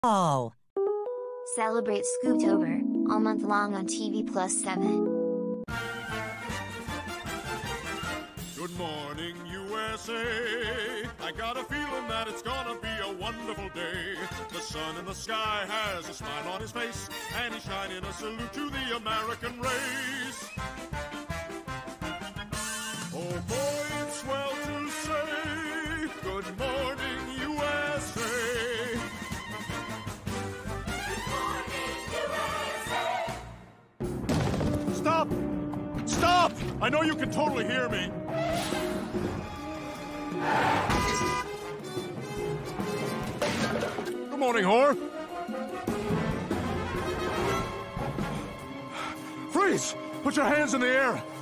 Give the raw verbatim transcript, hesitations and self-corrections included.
Oh. Celebrate Scooptober, all month long on T V Plus seven. Good morning, U S A. I got a feeling that it's gonna be a wonderful day. The sun in the sky has a smile on his face, and he's shining a salute to the American race. Oh boy, it's swell to say, good morning, U S A. Stop! Stop! I know you can totally hear me. Good morning, whore. Freeze! Put your hands in the air.